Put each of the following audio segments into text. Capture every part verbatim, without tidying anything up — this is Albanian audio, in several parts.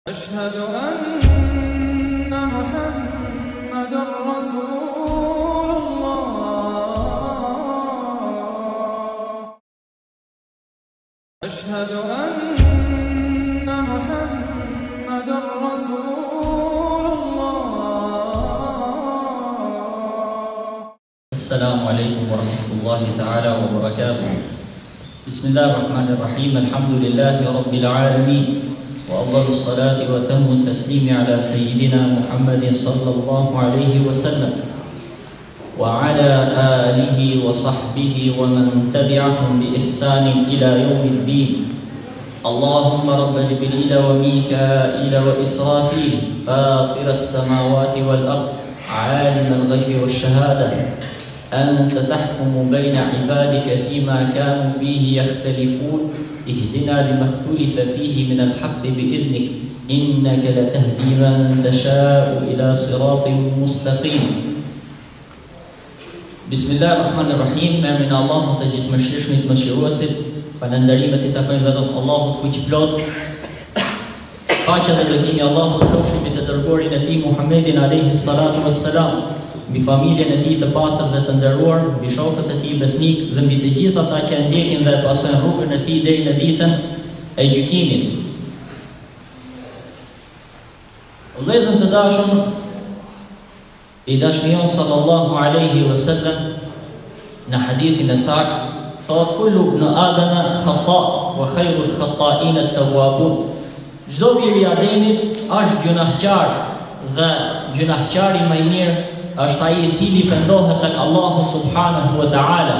أشهد أن محمدًا رسول الله. أشهد أن محمدًا رسول الله. السلام عليكم ورحمة الله تعالى وبركاته. بسم الله الرحمن الرحيم. الحمد لله رب العالمين، وأفضل الصلاة وتم التسليم على سيدنا محمد صلى الله عليه وسلم وعلى آله وصحبه ومن تبعهم بإحسان إلى يوم الدين. اللهم رب جبريل وميكائيل وإسرافيل فاطر السماوات والأرض عالم الغيب والشهادة، أنت تحكم بين عبادك فيما كانوا فيه يختلفون، اهدنا لما اختلف فيه من الحق بإذنك، إنك لتهدي من تشاء إلى صراط مستقيم. بسم الله الرحمن الرحيم. Me emrin e Allahut të gjithëmëshirshmit mëshiruesit, falënderimet i takojnë vetëm Allahut fuqiplot. Paqja dhe lëkimi i Allahut qofshin mbi të dërguarin e tij Muhammedin alayhi salatu wassalam, mbi familjen e tij të pastër dhe të nderuar, mbi shokët e tij besnik dhe mbi të gjithë ata që ndjekin dhe pasojnë rrugën e tij deri në ditën e gjykimit. Vëllezër të dashur, i dashmion sallallahu alaihi wasallam në hadithin e saktë thot: kullu ibn adama khata wa khayrul khata'in at-tawwabun. Çdo biri i Ademit është gjunahqar dhe gjunahqari më i mirë është ai i cili pendohet tek Allahu subhanahu wa ta'ala.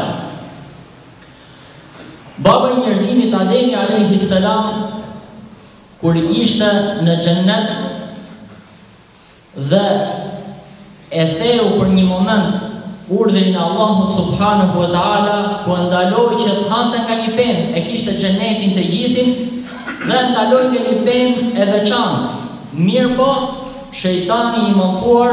Baba i njerëzimit Ademi alayhi salam, kur ishte në xhennet dhe e theu për një moment urdhrin e Allahut subhanahu wa ta'ala, ku ndaloi që të hante nga një pemë, e kishte xhenetin të gjithin dhe ndaloi nga një pemë e veçantë. Mirë po, shejtani i mallkuar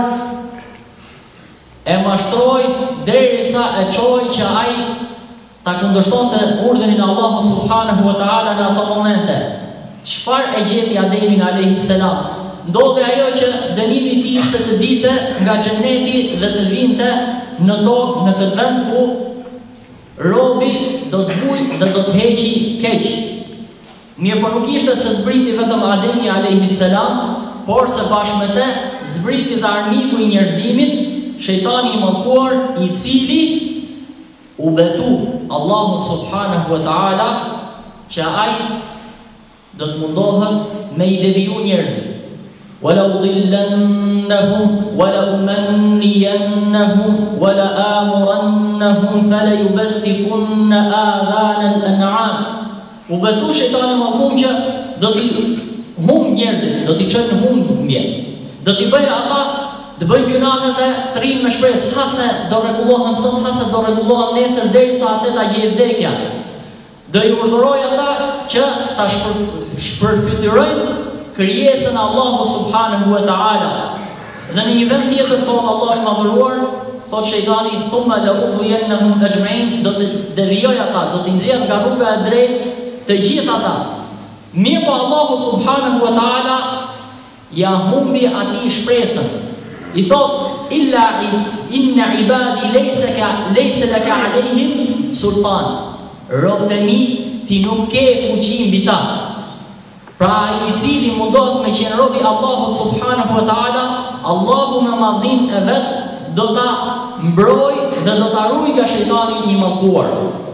e mashtroi derisa e çoi që ai ta kundërshtonte urdhrin e Allahut subhanahu wa ta'ala në ato momente. Çfarë e gjeti Ademin alayhi salam? Ndodhi ajo që dënimi i tij ishte të ditë nga xheneti dhe të vinte në tokë, në këtë vend ku robi do të vujë dhe do të heqi keq. Mirë po nuk ishte se zbriti vetëm Ademi alayhi salam, por se bashkë me të zbriti dhe armiku i njerëzimit, shejtani i mallkuar, i cili u betu Allahut subhanahu wa ta'ala që ai do të mundohet me i deviju njerëzit. وَلَا أُضِلَّنَّهُمْ وَلَا أُمَنِّيَنَّهُمْ وَلَا آمُرَنَّهُمْ فَلَيُبَتِّكُنَّ آذَانَ الْأَنْعَامِ. U betu shejtani mallkuar që do t'i humb njerëzit, do t'i çojë në humbje, do t'i bëjë ata të bëjnë gjunahet e të rinë me shpresë, hase do rregullohen sot, hase do rregullohen nesër, derisa atë ta gjejë vdekja. Do i urdhërojë ata që ta shpërfytyrojnë krijesën e Allahut subhanahu wa ta'ala. Dhe në një vend tjetër thot Allahu i madhëruar, thot shejtani: thumma la'ughwiyannahum ajma'in, do të devijoj ata, do të nxjerr nga rruga e drejtë të gjithë ata. Mirë po Allahu subhanahu wa ta'ala ja humbi atij shpresën. I thot: illa inna ibadi laysa ka laysa laka alayhim sultan. Robët e mi ti nuk ke fuqi mbi ta. Pra ai i cili mundohet me qenë robi Allahut subhanahu wa ta'ala, Allahu me madhin e vet do ta mbroj dhe do ta ruaj nga shejtani i mallkuar.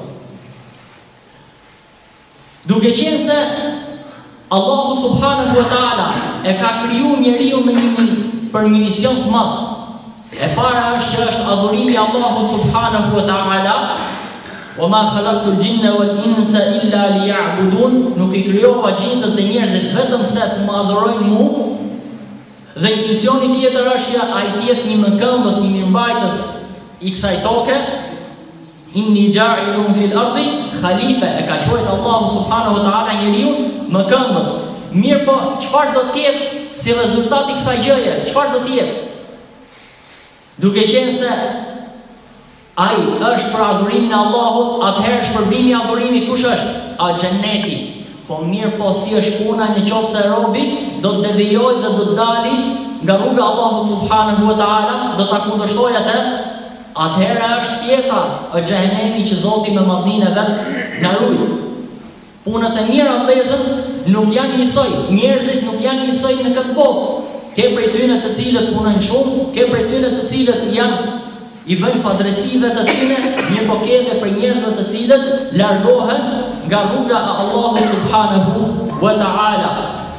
Duke qenë se Allahu subhanahu wa ta'ala e ka kriju njeriu me një për një mision të madh. E para është që është adhurimi i Allahut subhanahu wa ta'ala. وَمَا خَلَقْتُ الْجِنَّ وَالْإِنسَ إِلَّا لِيَعْبُدُونَ. Nuk i krijova gjindët dhe njerëzit vetëm se të më adhurojnë mua. Dhe misioni tjetër është që ai të jetë një mëkëmbës, një mirëmbajtës i kësaj toke. Inni ja'ilun fil ardi khalifa, e ka quajtur Allahu subhanahu wa ta'ala njeriu mëkëmbës. Mirë po, çfarë do të ketë si rezultat i kësaj gjëje? Çfarë do të jetë? Duke qenë se ai është për adhurimin e Allahut, atëherë shpërbimi i adhurimit kush është? A xheneti. Po mirë po si është puna në qoftë se robi do të devijojë dhe do të dali nga rruga e Allahut subhanahu wa taala, do ta kundërshtojë atë, atëherë është tjeta e xhehenemi që Zoti me madhninë e vet na ruaj. Punët e mira vëllezër nuk janë njësoj, njerëzit nuk janë njësoj në këtë botë. Ke prej tyre të cilët punojnë shumë, ke prej tyre të cilët janë i bëjnë padrejtive të sine, një po ke edhe për njerëzve të cilët largohen nga rruga e Allahut subhanahu wa ta'ala.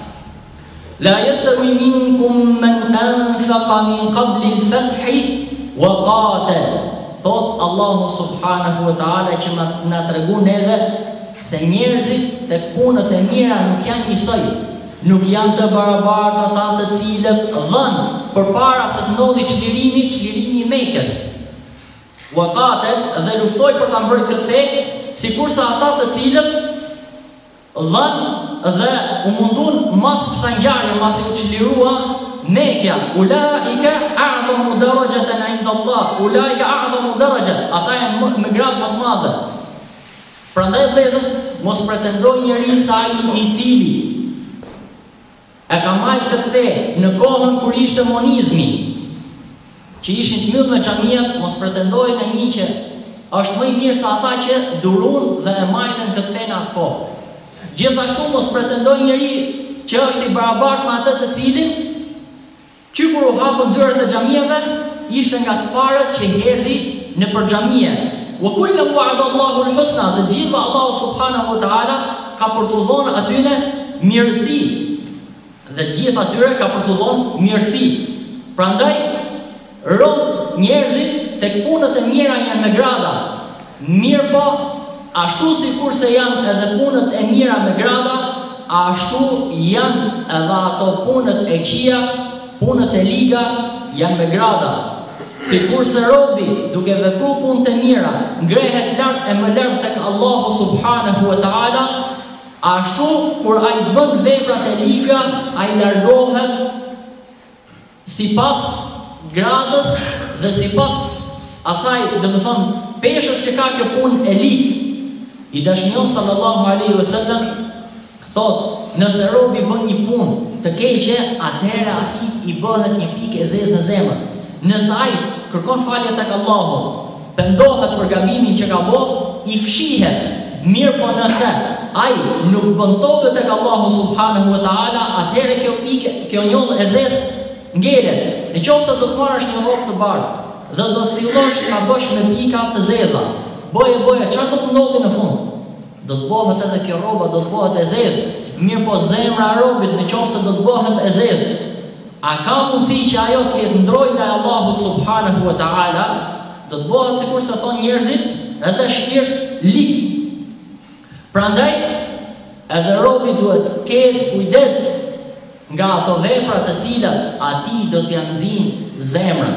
La yastawi minkum man anfaqa min qabli al-fathi wa qatal. Thot Allahu subhanahu wa ta'ala që na tregon neve se njerëzit tek punët e mira nuk janë njësoj. Nuk janë të barabartë ata të cilët dhanë përpara se të ndodhi çlirimi, çlirimi i Mekës. Wa qatal dhe luftoi për ta mbrojtur këtë fe, sikurse ata të cilët dhanë dhe u mundun mas kësaj ngjarje, mas u çlirua Mekja. Ulaika a'zamu darajatan 'inda Allah. Ulaika a'zamu daraja. Ata janë me gradë më të madhe. Prandaj vëllezër, mos pretendoj njeriu se ai i cili e ka marrë këtë fe në kohën kur ishte monizmi, që ishin të mbyllur me xhamia, mos pretendojë në një që është më i mirë se ata që durun dhe e majtën këtë fe në atë kohë. Gjithashtu mos pretendojë njëri që është i barabartë me atë të cilin që kur u hapën dyert e xhamive, ishte nga të parët që erdhi në për xhamie. Wa kullu wa'ada Allahu al-husna, dhe gjithë Allahu subhanahu wa ta'ala ka për t'u dhënë atyne mirësi. Dhe gjithë atyre ka për t'u dhënë mirësi. Prandaj rrot njerëzit tek punët e mira janë me grada. Mirë po, ashtu sikur se janë edhe punët e mira me grada, ashtu janë edhe ato punët e këqija, punët e liga janë me grada. Sikur se robi duke vepruar punët e mira ngrehet lart e më lart tek Allahu subhanahu wa ta'ala, ashtu kur ai bën veprat e liga, ai largohet sipas gradës dhe sipas asaj, domethënë peshës që ka kjo punë e ligë. I dashmion sallallahu alaihi wasallam thot, nëse robi bën një punë të keqe, atëherë atij i bëhet një pikë e zezë në zemër. Nëse ai kërkon falje tek Allahu, pendohet për gabimin që ka bërë, i fshihet. Mirë po nëse ai nuk bën tokë tek Allahu subhanahu wa ta'ala, atëherë kjo pikë, kjo njollë e zezë ngelet. Në qoftë se do të marrësh një rrogë të bardhë dhe do të fillosh ta bësh me pika të zeza, boje boje, çfarë do të ndodhi në fund? Do të bëhet edhe kjo rroba, do të bëhet e zezë. Mirë po zemra e robit, në qoftë se do të bëhet e zezë, a ka mundësi që ajo të ketë ndrojë nga Allahu subhanahu wa ta'ala? Do të bëhet sikur se thon njerëzit, edhe shpirt lig. Prandaj edhe robi duhet të ketë kujdes nga ato vepra të cilat atij do t'ia nxjinë zemrën.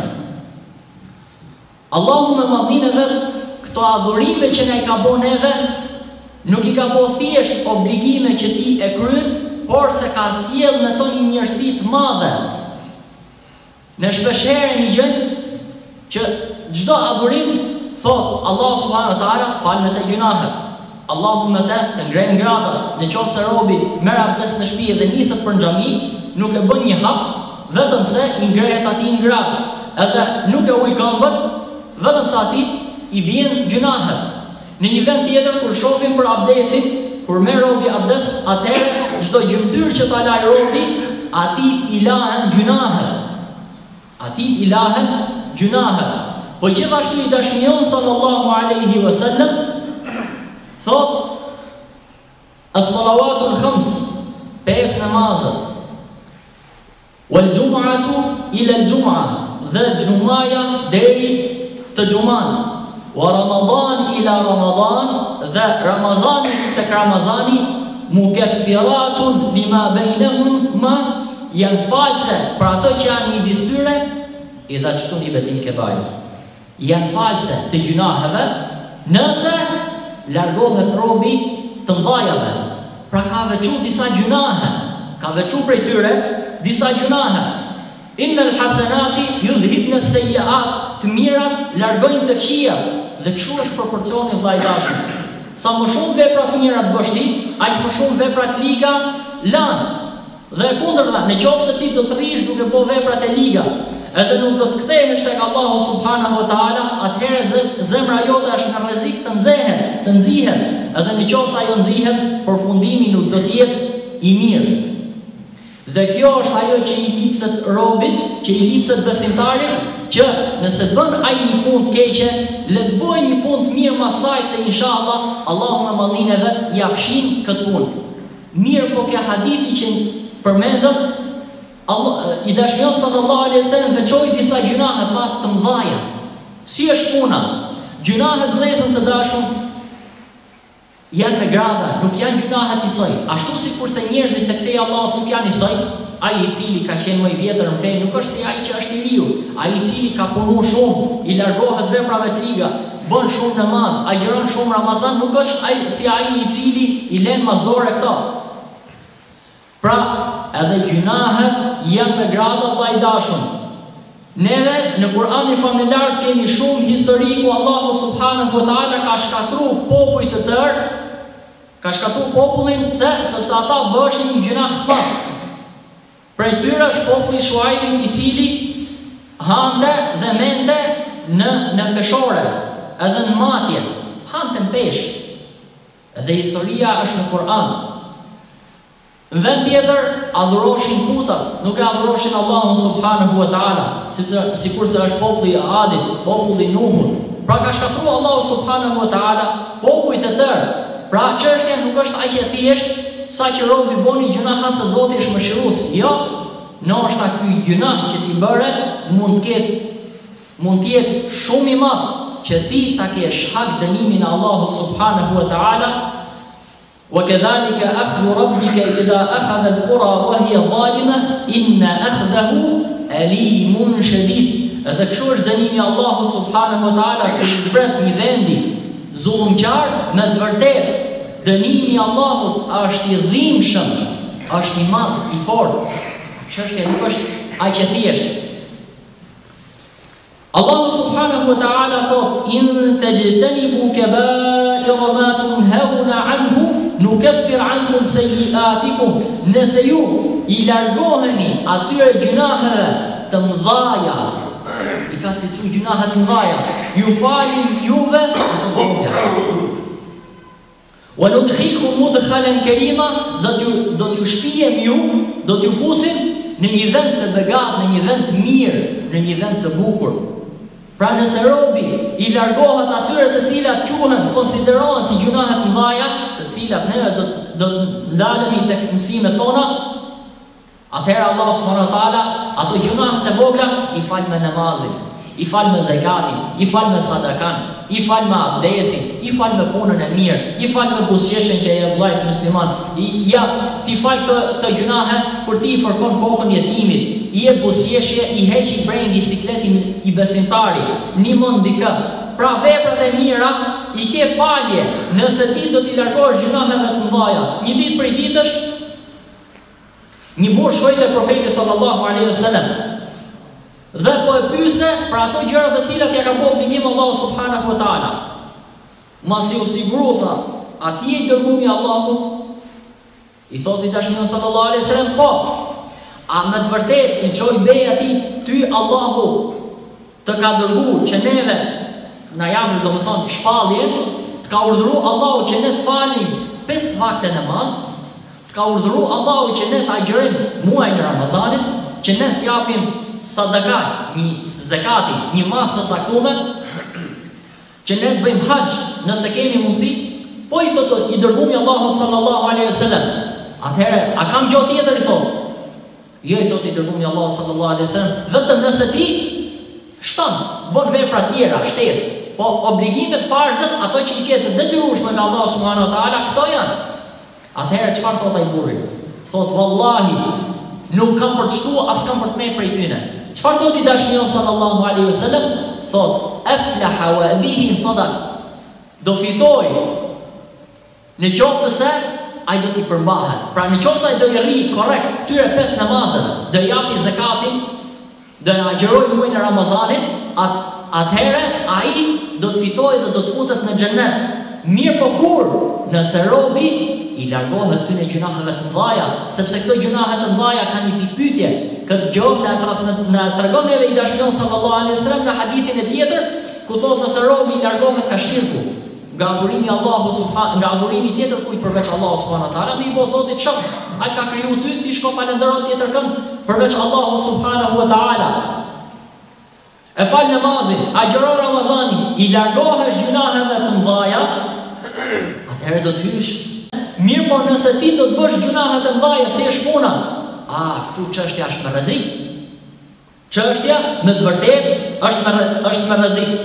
Allahu me madhinë vet këto adhurime që na i ka bën neve, nuk i ka bën thjesht obligime që ti e kryen, por se ka sjell me to një njerësi të madhe. Në shpeshherë një gjë që çdo adhurim thot Allah subhanahu wa taala fal me të gjunahet. Allahu me të të ngren grada. Në qoftë se robi merr abdes në shtëpi dhe niset për xhami, nuk e bën një hap, vetëm se i ngrehet atij në grad. Edhe nuk e ul këmbën, vetëm se atij i bien gjunahet. Në një vend tjetër kur shohim për abdesin, kur merr robi abdes, atëherë çdo gjymtyr që ta laj robi, atij i lahen gjunahet. Atij i lahen gjunahet. Po gjithashtu i dashmion sallallahu alaihi wasallam thot as-salawatul khams, pesë namazet, wal jum'atu ila al-jum'a, dhe xumaja deri te xuman, wa ramadan ila ramadan, dhe ramazani tek ramazani, mukaffiratun lima bainahuma, janë false për ato që janë midis tyre, i dha çtu një betim kebair. Janë false të gjunaheve nëse largohet robi të mëdhajave. Pra ka veçu disa gjunahe, ka veçu prej tyre disa gjunahe. Innal hasanati yudhibna as-sayyi'at, të mirat largojnë të këqijat, dhe kështu është proporcioni vllai dashur. sa më shumë vepra të mira të bësh ti, aq më shumë vepra të liga lan. Dhe e kundërta, në qoftë se ti do të rrish duke bërë veprat e liga, edhe nuk do të kthehesh tek Allahu subhanahu wa taala, atëherë zemra jote është në rrezik të nxehet, të nxihet, edhe në qoftë se ajo nxihet, përfundimi nuk do të jetë i mirë. Dhe kjo është ajo që i lipset robit, që i lipset besimtarit, që nëse bën ai një punë të keqe, le të bëjë një punë të mirë mas saj, se inshallah Allahu me mallin e vet ja fshin këtë punë. Mirë, po kjo hadithi që përmendëm, Allah, i dashmion sallallahu alaihi wasallam veçoi disa gjunahe tha të mëdha. Si është puna? Gjunahet vëllezër të dashur janë në grada, nuk janë gjunahet i saj. Ashtu si kurse njerëzit tek feja Allahut nuk janë i saj, ai i cili ka qenë më i vjetër në fe nuk është si ai që është i riu. Ai i cili ka punuar shumë, i largohet veprave të liga, bën shumë namaz, agjeron shumë Ramazan, nuk është ai si ai i cili i lën masdore këto. Pra, edhe gjunahet janë në grada të vllajdashëm. Neve në Kur'anin familjar kemi shumë histori ku Allahu subhanahu wa taala ka shkatruar popull të tërë, ka shkatruar popullin pse sepse ata bëshin një gjunah të madh. Prej tyre është populli Shuaibin i cili hante dhe mente në në peshore, edhe në matje, hante në pesh. Dhe historia është në Kur'an. Në vend tjetër, adhuroshin putat, nuk e adhuroshin Allahun subhanahu wa taala, sikur se është populli i Adit, populli i Nuhut. Pra ka shkatruar Allahu subhanahu wa taala popujt e tërë. Pra çështja nuk është aq e thjeshtë sa që robi boni gjunaha se Zoti është mëshirues. Jo, ndoshta ky gjunah që ti bëre mund të ketë mund të jetë shumë i madh që ti ta kesh hak dënimin e Allahut subhanahu wa taala. وكذلك أخذ ربك إذا أخذ القرى وهي ظالمة إن أخذه أليم شديد. Edhe kështu është dënimi i Allahut subhanahu wa taala kur i zbret një vendi zullumqar, në të vërtetë dënimi i Allahut është i dhimbshëm, është i madh, i fortë. Çështja nuk është aq e thjeshtë. Allahu subhanahu wa taala thot: "In tajtanibu kaba'ira ma tunhauna anhu nukaffir ankum sayyi'atikum." Nëse ju i largoheni atyre gjunaheve të mëdhaja, i ka cilësuar gjunahet të mëdhaja, ju falim juve ato të vogla. Wa nudkhilkum mudkhalan karima, do t'ju shpijem ju, do t'ju fusim në një vend të begat, në një vend të mirë, në një vend të bukur. Pra nëse robi i largohet atyre të cilat quhen, konsiderohen si gjunahet mëdhaja, të cilat ne do do ndalemi tek mësimet tona, atëherë Allah subhanahu wa taala ato gjunahet e vogla i fal me namazin, i fal me zakatin, i fal me sadakan, i fal me abdesin, i fal me punën e mirë, i fal me buzëqeshjen që e vllajt musliman, i ja ti fal të, të gjunahe kur ti i fërkon kokën jetimit, i e buzëqeshje, i heqi prej bicikletin i besimtarit, nimon dikë. Pra veprat e mira i ke falje nëse ti do t'i largosh gjunaheve të mëdha. Një ditë prej ditësh një burr shkoi te profeti sallallahu alaihi wasallam dhe po e pyeste për ato gjëra të cilat ja ka bërë obligim Allahu subhanahu wa taala. Masi u siguru tha, atje i dërgumi Allahut, i thoti dashmion sallallahu alaihi wasallam, po, a në të vërtet i qoj bej ati ty Allahu të ka dërgu që neve na jam do të thonë të shpalljen, të ka urdhëru Allahu që ne të falim pesë vakte namaz, të ka urdhëru Allahu që ne të agjërim muajin e Ramazanit, që ne të japim sadaka, një zakati, një mas të caktuar, që ne të bëjmë haxh nëse kemi mundësi. Po i thotë i dërgumi Allahut sallallahu alaihi wasallam, atëherë a kam gjë tjetër i thotë? Jo, i thotë i dërgumi Allahut sallallahu alaihi wasallam, vetëm nëse ti shton, bën vepra tjera, shtesë, po obligimet farzët, ato që i ke të detyrueshme nga Allahu subhanahu wa taala, këto janë. Atëherë çfarë thotë ai burri? Thotë vallahi, nuk kam për të shtuar, as kam për të merr prej tyne. Çfarë thotë i dashmion sallallahu alaihi wasallam? Thotë aflaha wa bihi sadaq. Do fitoj në qoftë se ai do t'i përmbahet. Pra në qoftë se ai do i rri korrekt këtyre pesë namazeve, do i japi zakatin, do i agjërojë muajin e Ramazanit, at, atëherë ai do të fitojë dhe do të futet në xhenet. Mirë po kur, nëse robi i largohet këtyne gjunaheve të mëdhaja, sepse këto gjunahe të mëdhaja kanë një pikpyetje. Këtë gjë na transmet na tregon neve i dashur sallallahu alaihi wasallam në hadithin e tjetër, ku thotë nëse robi i largohet ka shirku, nga adhurimi Allahu subhanahu, nga adhurimi tjetër kujt përveç Allahu subhanahu wa taala, mi po Zoti çon, ai ka kriju ty, ti shko falenderon tjetër kënd përveç Allahu subhanahu wa taala. E fal namazin, agjeron Ramazanin, i largohesh gjunaheve të mëdhaja, atëherë do të hysh. Mirë po nëse ti do të bësh gjunahe të mëdhaja, si është puna? A, këtu çështja është me rrezik. Çështja në të vërtetë është me është me rrezik.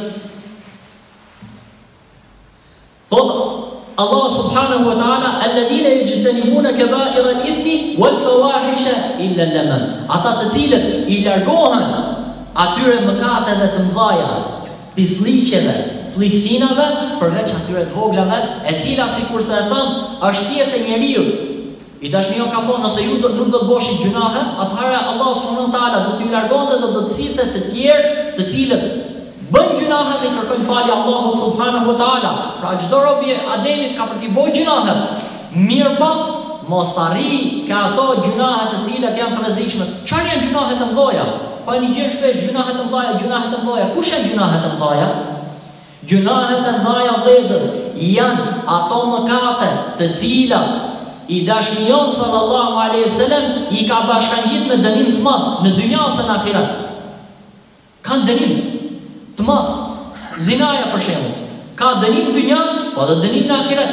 Thot Allah subhanahu wa ta'ala, alladhina yajtanibuna kaba'ira al-ithmi wal fawahisha illa al-lamam. Ata të cilët i largohen atyre mëkateve të mëdhaja, pisliqeve, flisinave, përveç atyre të voglave, e cila sikur se e thëmë, është pjesë e njeriut. I dashnia ka thonë, nëse ju do, nuk do të boshit gjunahe, atëherë Allah subhanahu wa taala do t'ju largon dhe do të cilëte të tjerë, të cilët bën gjunahe dhe i kërkojnë falje Allahu subhanahu wa taala. Pra çdo robi i Ademit ka për t'i bërë gjunahe. Mirë pa, mos të arri ka ato gjunahe të cilat janë të rrezikshme. Çfarë janë gjunahe të mëdha? Pa një gjë shpesh gjunahe të mëdha, gjunahe të mëdha. Kush janë gjunahe të mëdha? Gjunahe të mëdha vëllezër janë ato mëkate të cilat i dashmion sallallahu alaihi wasallam i ka bashkangjit me dënim të madh në dynja ose në ahiret. Kanë dënim të madh. Zinaja për shembull, ka dënim në dynja, po edhe dënim në ahiret.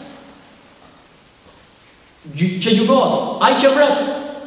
Që gjukohet, ai që vret,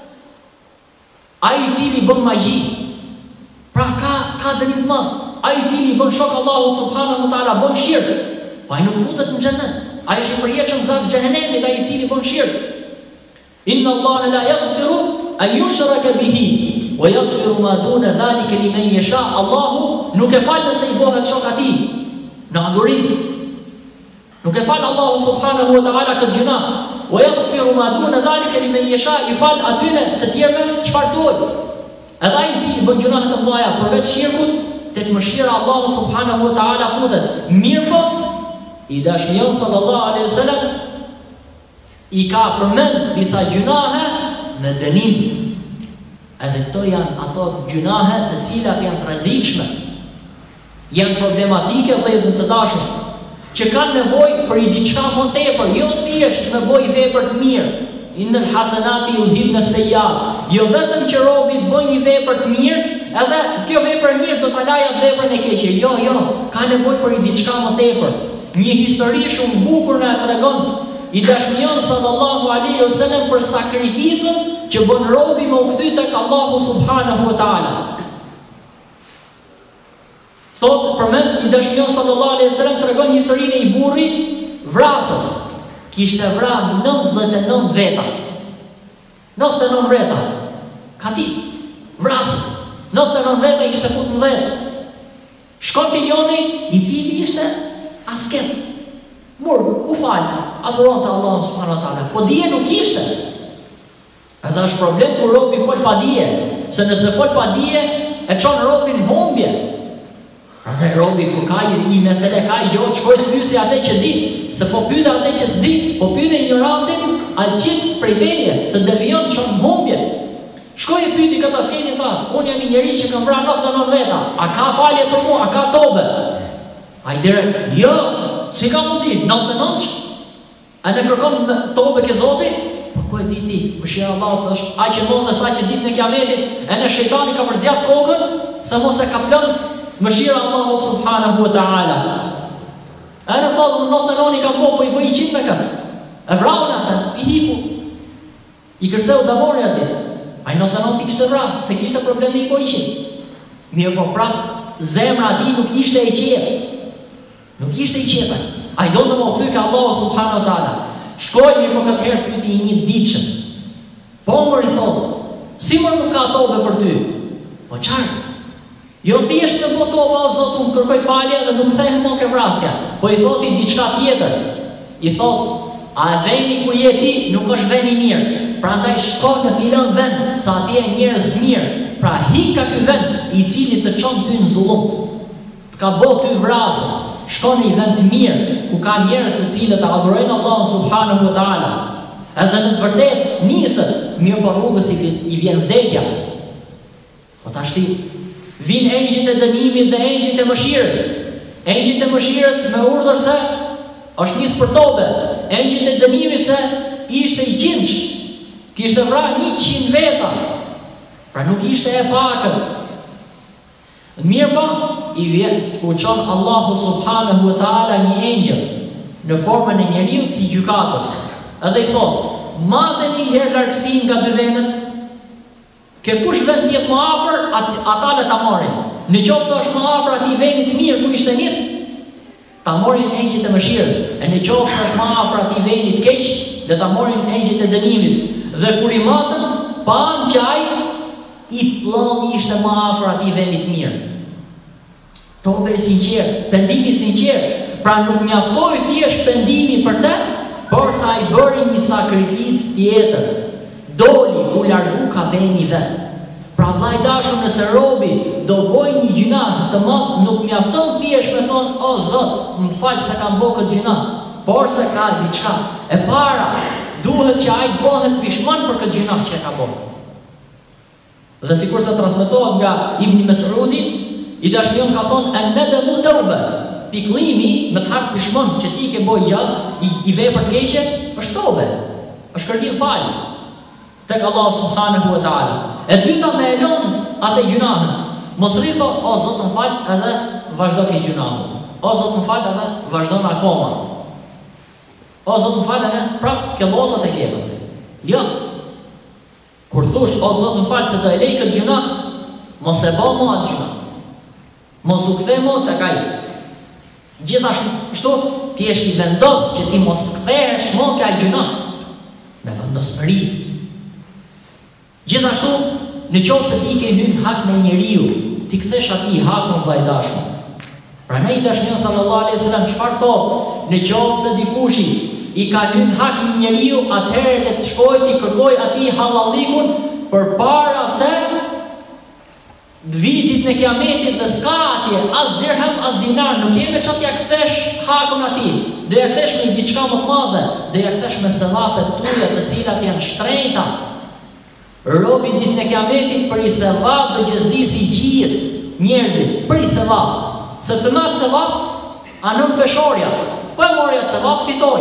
ai i cili bën magji, pra ka ka dënim të madh. Ai i cili bën shok Allahu subhanahu wa taala, bën shirk, po ai nuk futet në xhenet. Ai është i përjetshëm zak xhenemit, ai i cili bën shirk. Inna Allah la yaghfiru an yushraka bihi wa yaghfiru ma duna dhalika liman yasha. Allahu nuk e fal nëse i bëhet shok atij në adhurim. Nuk e fal Allahu subhanahu wa taala këtë gjuna. Wa yaghfiru ma duna dhalika liman yasha, i fal atyre të tjerëve çfarë duhet. Edhe ai i cili bën gjunahe të mëdha përveç shirkut, tek mëshira Allahu subhanahu wa taala futet. Mirë po, i dashmion sallallahu alaihi wasallam i ka përmend disa gjunahe në dënim. Edhe këto janë ato gjunahe të cilat janë të rrezikshme, janë problematike vëllezër të dashur, që kanë nevojë për i diçka më tepër, jo thjesht me bëj vepër të mirë. Innal hasanati yudhibna as-sayyi'at. Jo vetëm që robi të bëjë një vepër të mirë, edhe kjo vepër e mirë do ta lajë atë veprën e keqe. Jo, jo, ka nevojë për i diçka më tepër. Një histori shumë bukur na tregon i dashmion sallallahu alaihi wasallam për sakrificën që bën robi me u kthy tek Allahu subhanahu wa taala. Thot përmend i dashmion sallallahu alaihi wasallam tregon historinë e një burri vrasës. Kishte vrarë nëntëdhjetë e nëntë veta. nëntëdhjetë e nëntë veta. Ka ti vrasës. nëntëdhjetë e nëntë veta i kishte futur në vetë. Shkon te njëri i cili ishte asket. Mur, u falë, adhuronte Allahu subhanahu wa taala. Po dije nuk ishte. Edhe është problem kur robi fol pa dije, se nëse fol pa dije e çon robin në humbje. Prandaj robi kur ka i mesele ka i gjotë, shkoj të pyesi atë që di, se po pyet atë që s'di, po pyet ignorantin, atë që prej feje të devijon çon në humbje. Shkoj e pyeti këtë askeni, tha, unë jam i njeri që kam vrarë nëntëdhjetë e nëntë veta, a ka falje për mua, a ka tobe? Ai direkt, jo, si ka mundsi, nëntëdhjetë e nëntë? A ne kërkon tobe ke Zoti? Po ku e di ti? Mëshira e Allahut është aq e madhe sa që ditën e Kiametit, e ne shejtani ka përgjat kokën, se mos e ka plën mëshira e Allahut subhanahu wa taala. A ne thotë nëntëdhjetë e nëntë ka po, po i bëj qind me këtë. E vraun atë, i hipu. I kërceu damori atë. Ai nëntëdhjetë e nëntë i kishte vrarë, se kishte problem me i bëj qind. Mirë po prap zemra e tij nuk ishte e qetë. Nuk ishte i qetë. Ai donte më kthy ka Allahu subhanahu wa taala. Shkoi mirë po këtë herë pyeti një ditshëm. Po më i thonë, si më nuk ka tobe për ty? Po çfarë? Jo thjesht të boto o Zot, unë kërkoj falje dhe nuk kthehem më ke vrasja. Po i thoti diçka tjetër. I thot, a veni ku je ti nuk është veni mirë. Prandaj shko në filan vend, sa atje e njerëz mirë. Pra hik ka ky vend i cili të çon ty në zullum. Të ka bë ty vrasës. shko në një vend të mirë, ku ka njerëz të cilët e adhurojnë Allahun subhanahu wa taala. Edhe në të vërtetë nisët, mirë po rrugës i, i vjen vdekja. Po tashti vin engjëjt e dënimit dhe engjëjt e mëshirës. Engjëjt e mëshirës me urdhër se është nis për tobe. Engjëjt e dënimit se ishte i qinç, kishte vrarë njëqind veta. Pra nuk ishte e pakën. Mirë po, i vjen ku çon Allahu subhanahu wa taala një engjël në formën e njeriu si gjykatës. Edhe i thotë, madhe një herë largësin nga dy vendet, ke kush vend tjetë më afër, at, ata le ta marrin. Në qoftë se është më afër atij vendit të mirë ku ishte nis, ta marrin engjëjt e mëshirës. E në qoftë se është më afër atij vendit të keq, le ta marrin engjëjt e dënimit. Dhe kur i matën, pan që ai i pllom ishte më afër atij vendit të mirë. Tobe e sinqertë, pendimi i sinqertë. Pra nuk mjaftoi thjesht pendimi për të, por sa i bëri një sakrificë tjetër, doli u largu ka veni vetë. Pra vllai dashur, nëse robi do bëj një gjinah të madh, nuk mjafton thjesht me thonë, o Zot, më fal se kam bërë këtë gjinah, por se ka diçka. E para, duhet që ai bëhet pishman për këtë gjinah që e ka bërë. Dhe sikur se transmetohet nga Ibn Mes'udi, i dashurion ka thonë, an-nadamu tawba. Pikllimi me të hartë pishmon që ti ke boj gjatë i, i vepër të keqe, është tobe, është kërkim falë tek Allah subhanahu wa taala. E dyta me elon atë gjunahën. Mos rritho, o Zot më fal, edhe vazhdo ke gjunahën. O Zot më fal, edhe vazhdo në akoma. O Zot më fal, edhe prap ke botat e ke pastaj. Jo. Kur thosh, o Zot më fal se do e lej këtë gjunah, mos e bë më atë gjunah. Mos u kthe më tek ai. Gjithashtu, ti jesh i vendos që ti mos të kthehesh më ke ai gjunah me vendosmëri. Gjithashtu, në qoftë se ti ke hyrë hak me njeriu, ti kthesh atij hakun vllai dashur. Prandaj dashnia sallallahu alaihi wasallam çfarë thotë? Në qoftë se dikush i ka hyrë hak një njeriu, atëherë le të shkojë ti kërkoj atij hallallikun përpara se të vitit në kiametit dhe s'ka atje, as dirhem, as dinar, nuk jeme që t'ja kthesh hakun atij, dhe ja kthesh me diçka më të madhe, dhe ja kthesh me sevapet tuaja të cilat janë shtrenjta. Robi ditën e kiametit për i sevap do gjëzdisi gjithë njerëzit, për i sevap, sepse me atë sevap anon peshorja, po e morja të sevap fitoj.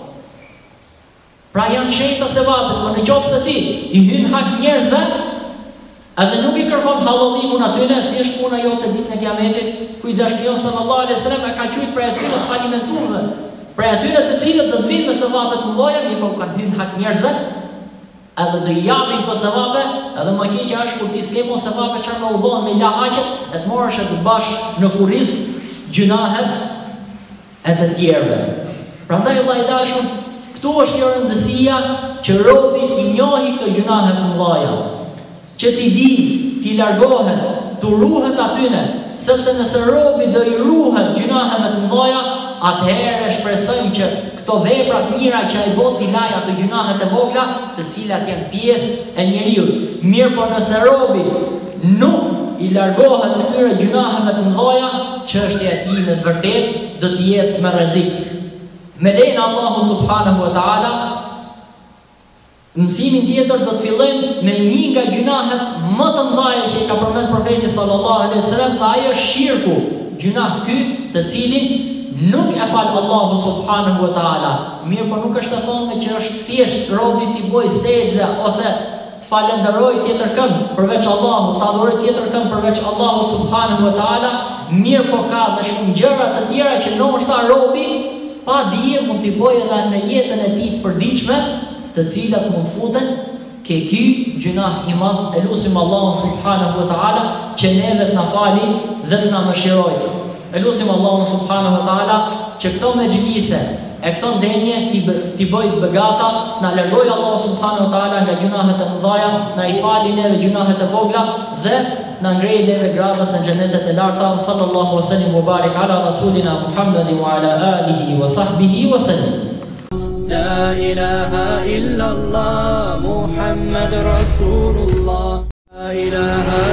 Pra janë shenjta sevapet, po në qoftë se ti i hyn hak njerëzve, edhe nuk i kërkon hallallikun atyre, si është puna jote ditën e kiametit, ku i dashurion sallallahu alaihi wasallam e ka qujtë për atyre të falimentuarve, për atyre të cilët do të vinë me sevapet më mëdha, mirë po kanë hyrë hak njerëzve, edhe do i japin këto sevape, edhe më keqja është kur ti s'ke mo sevape çfarë më udhon me lahaqet, e të morësh e të bash në kurriz gjunahet e të tjerëve. Prandaj vllai dashur, këtu është kjo rëndësia që robi i njohë këto gjunahe të mëdha, që ti di, ti largohet, të ruhet atyne, sepse nëse robi do i ruhet gjunaheve të mëdha, atëherë shpresojmë që këto vepra të mira që ai bot i laj ato gjunahet e vogla, të cilat janë pjesë e njeriu. Mirë po nëse robi nuk i largohet këtyre gjunaheve të mëdha, çështja e tij në të vërtetë do të jetë me rrezik. Me lejen e Allahut subhanahu wa taala, mësimin tjetër do të fillojmë me një nga gjunahet më të mëdha që i ka përmendur profeti sallallahu alaihi wasallam, dhe ai është shirku, gjunah ky të cilin nuk e fal Allahu subhanahu wa taala. Mirë po nuk është të thonë që është thjesht robi t'i bëj sejdë ose të falenderoj tjetër kënd përveç Allahut, të adhuroj tjetër kënd përveç Allahut subhanahu wa taala. Mirë po ka dhe shumë gjëra të tjera që ndoshta robi pa dije mund t'i bëjë edhe në jetën e tij të përditshme, të cilat mund futen ke ky gjunah i madh. E lutim Allahun subhanahu wa taala që neve të na fali dhe të na mëshirojë. E lutim Allahun subhanahu wa taala që këto mexhlise e këto ndenje t'i bëj të begata, na largoj Allahu subhanahu wa taala nga gjunahet e mëdha, na i fali neve gjunahet e vogla dhe na ngrejë neve gradat në xhenetet e larta. Sallallahu wa sallim wa barik ala rasulina Muhammadin wa ala alihi wa sahbihi wa sallim. لا إله إلا الله محمد رسول الله لا إله